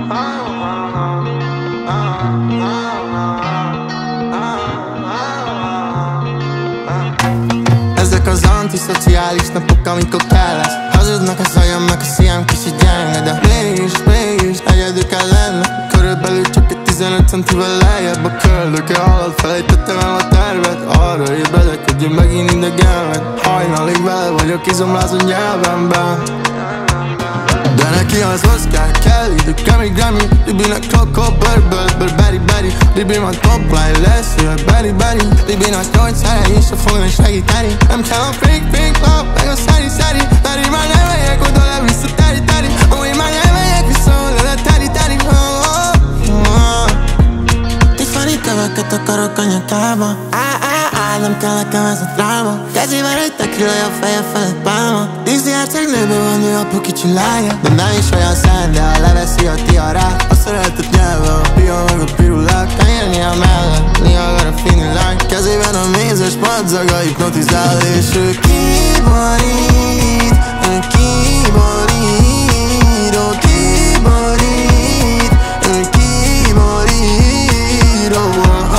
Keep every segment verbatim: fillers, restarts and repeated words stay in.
Ezek az antiszociális napok, amikor kell lesz. Hazudnak az agyam, meg a szívem kicsit gyenge, de mégis, mégis egyedül kell lennem. Körülbelül csak egy tizenöt centivel lejjebb a köldöke alatt felejtettem el a tervet. Arra ébredek, hogy én megint idegen lett. Hajnalig vele vagyok izomlázó nyelvemben. De neki az Oscar Kelly, the Grammy Grammy. Libinek Coco, Burr, Burr, Burr, Berry, Berry. Libi van top line, lesz, jöjjön Berry, Berry. Libinek gyógyszere, és a fognak segíteni. Nem kell a fake, fake love, meg a szeri, szeri. Berry már nem megyek oda, le vissza teri, teri. Amúgy már nem megyek vissza oda, le teri, teri. Tiffany köveket akarok a nyakába. Nem kell nekem ez a dráma. Kezében egy tequila, a feje felett pálma. Disney hercegnőből van ő apu kicsi lánya. De nem is olyan szent, de ha leveszi a tiarát. A szeretett nyelve, a pia meg a pirulák. Tenyérni a mellett, Niagara fini lány. Kezében a mézes madzaga hipnotizál. És ő kiborít, ő kiborít, ó kiborít, ő kiborít, ó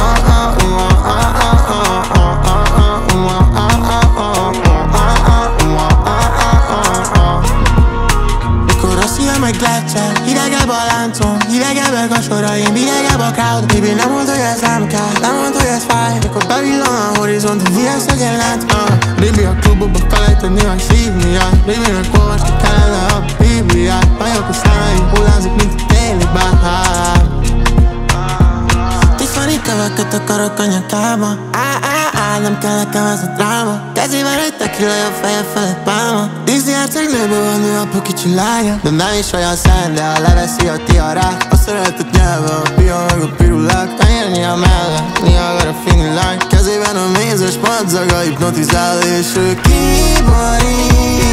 Gletscher, hidegebb a láncom, hidegebbek a soraim, hidegebb a crowd. Baby nem mondd, hogy ez nem kell, nem mondd, hogy ez fáj. Mikor bevillan a horizont, hogy mi lesz, hogy én lát. Baby a klubokba felejteni, hogy szívni jár. Babynek olvasni kellene a Bibliát. Majok a szemeim, hullámzik, mint a téli bár. Tiffany köveket akarok a nyakába. Nem kell nekem ez a dráma. Kezében egy tequila, a feje felett pálma. Disney hercegnőből van ő apu kicsi lánya. De nem is olyan szent, de ha leveszi a tiarát. A szeretett nyelve, a pia meg a pirulák. Tenyérni a mellett, Niagara fini lány. Kezében a mézes madzaga hipnotizál. És ő kiborít,